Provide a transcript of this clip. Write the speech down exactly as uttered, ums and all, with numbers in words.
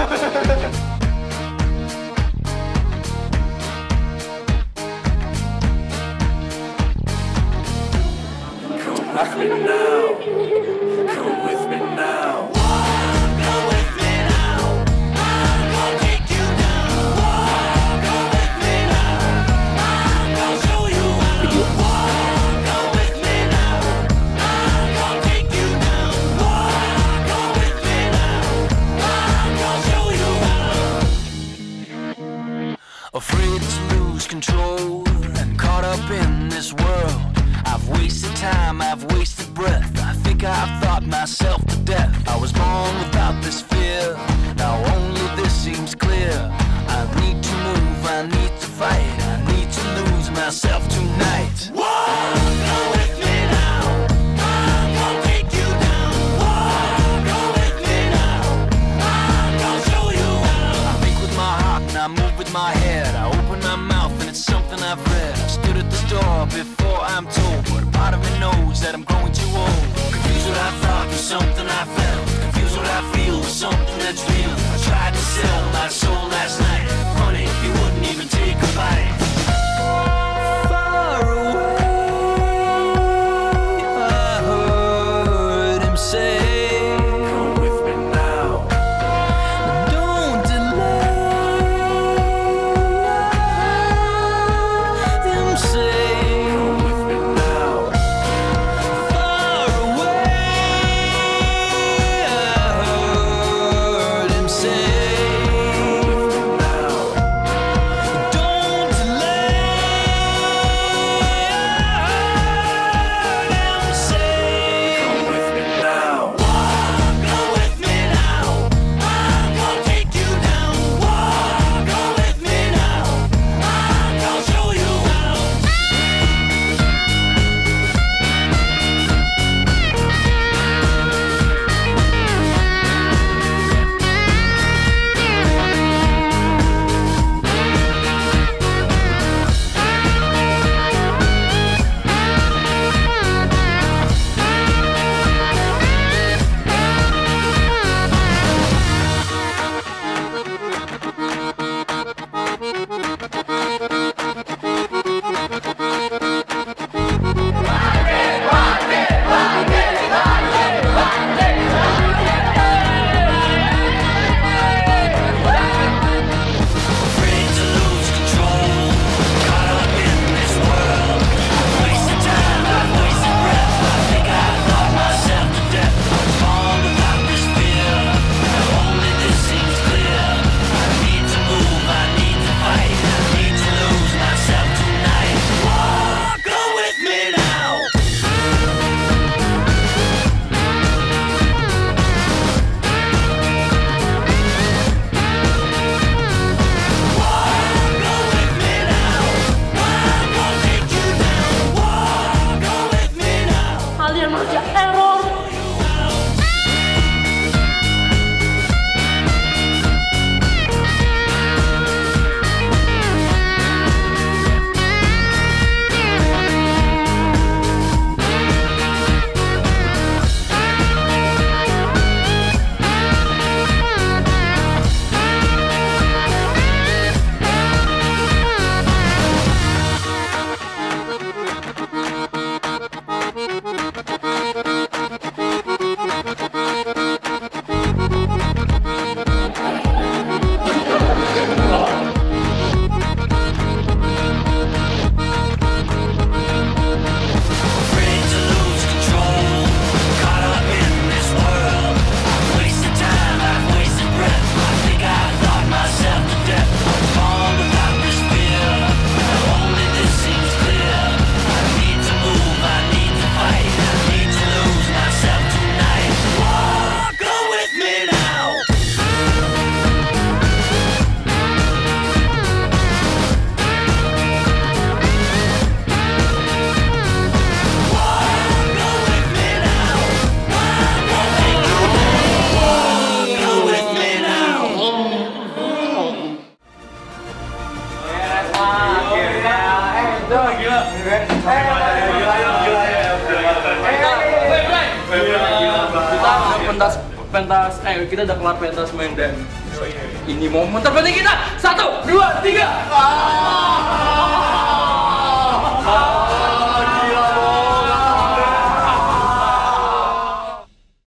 Afraid to lose control and caught up in this world. I've wasted time, I've wasted breath. I think I've thought myself to death. I was born without this fear. Now only this seems clear. I need to move, I need to fight. I need to lose myself tonight. Whoa, go with me now. I'm gonna take you down. Whoa, go with me now. I'm gonna show you how. I think with my heart and I move with my head. I open my mouth and it's something I've read. I stood at the door before I'm told, but a part of me knows that I'm growing too old. Confused what I thought was something I felt. Confused what I feel was something that's real. I tried to sell my soul last night. Funny, he wouldn't even take a bite. Far away, I heard him say, come with me now. Don't delay. I heard him say, come with me now. Far away, I heard him say, come with me now. Don't delay. I heard him say, come with me now. Walk, go with me now. I'm gonna take you down. Walk, go with me now. I'm gonna show you how. Afraid to lose control, caught up in this world. I've wasted time, I've wasted breath. I think I thought myself to death. I was born without this fear. Now only this seems clear. I need to move, I need to fight. I need to lose myself tonight. Walk, go with me now. Walk, go with me now. I'm gonna take you down. Walk, go with me now. Kalian manusia error. Afraid to lose control, caught up in this world. I've wasted time, I've wasted breath. I think I thought myself to death. I was born without this fear. Now only this seems clear. I need to move, I need to fight. I need to lose myself tonight. Walk, go with me now. Walk, go with me now. I'm gonna take you down. Walk, go with me now. Kita pentas pentas, eh kita udah kelar pentas main dan ini momen terpenting kita. Satu, dua, tiga.